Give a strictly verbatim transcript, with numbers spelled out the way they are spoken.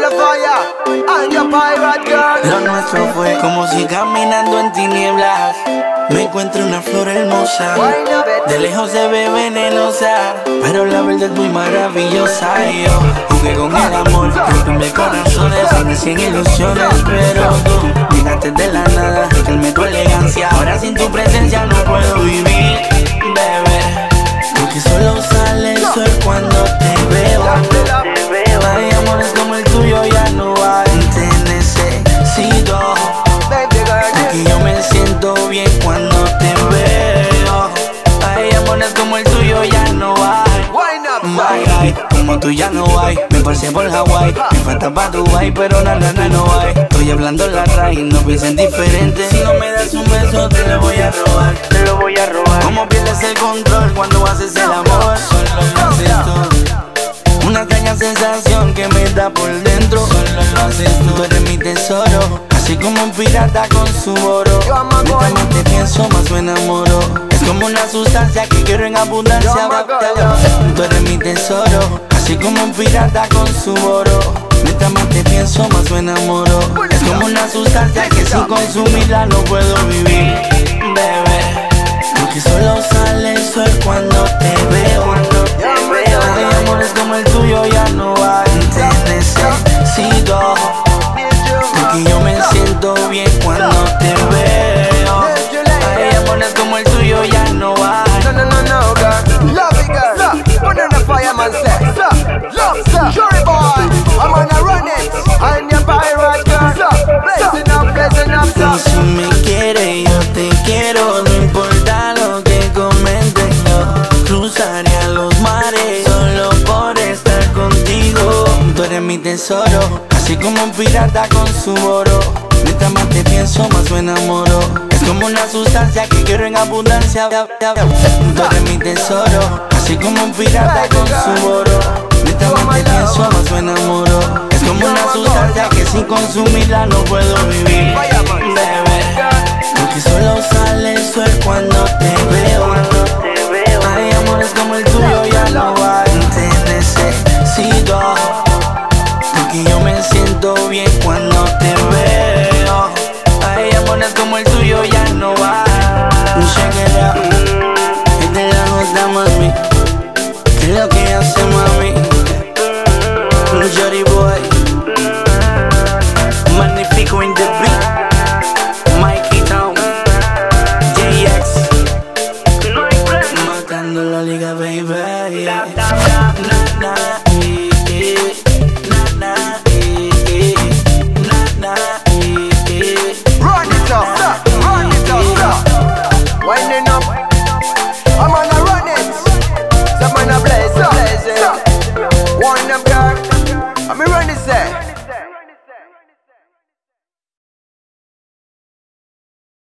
the fire, I'm your pirate girl. Lo nuestro fue como si caminando en tinieblas me encuentro una flor hermosa. De lejos se ve venenosa, pero la verdad es muy maravillosa. Y yo jugué con el amor, rompí corazones, son cien ilusiones. Pero tú llegaste de la nada, calmé tu elegancia. Ahora sin tu presencia no puedo vivir, bebé, porque solo sale el sol cuando te veo. Hay amores como el tuyo ya no hay. Te necesito, porque yo me siento bien cuando te veo. Hay amores como el tuyo ya no hay. Ay, ay, como tú ya no hay. Me pasé por Hawaii, me falta pa' Dubai, pero na na na no hay. Estoy hablando la raíz, no piensen diferente. Si no me das un beso te lo voy a robar, te lo voy a robar. Como pierdes el control cuando haces el amor. Solo lo haces tú, una extraña sensación que me da por dentro. Solo lo haces tú, tú eres mi tesoro, así como un pirata con su oro. Mientras más te pienso más me enamoro. Es como una sustancia que quiero en abundancia. Tú eres mi tesoro, así como un pirata con su oro. Mientras más te pienso más me enamoro. Es como una sustancia que sin consumirla no puedo vivir, bebé, porque solo sale el sol cuando te veo. Hay amores como el tuyo ya no hay. Te necesito, porque yo me siento bien cuando te veo. Hay amores como el tuyo ya no hay. No, no, no, no, girl. Love it, girl. Put on the fireman set. Love, sir. Sure, boy. I'm gonna run it. I'm your pirate girl. Blessing up, blessing up, Y si me quieres, yo te quiero. No importa lo que comenten, yo cruzaría los mares solo por estar contigo. Tú eres mi tesoro, así como un pirata con su oro. Mientras más te pienso más me enamoro. Es como una sustancia que quiero en abundancia. Tú eres mi tesoro, así como un pirata con su oro. Mientras más te pienso más me enamoro. Es como una sustancia que sin consumirla no puedo vivir, bebé, porque solo sale el sol cuando te veo. Hay amores como el tuyo ya no hay. Te necesito, porque yo me siento bien cuando te veo. Hay amores como el tuyo ya no hay. Check it out, esta es la nota, mami. ¿Qué es lo que hace, mami? Jody Boy, Magnifico in the beat, Mikey Town, J X, matando la liga, baby. Na, na, eh, eh. Na, na, eh, eh. Na, na, eh, eh. run it up, stop, run it up, stop. Winding up, I'm gonna run it. Some gonna blaze up, blaze it. Wind up, girl. I'm gonna run this, eh.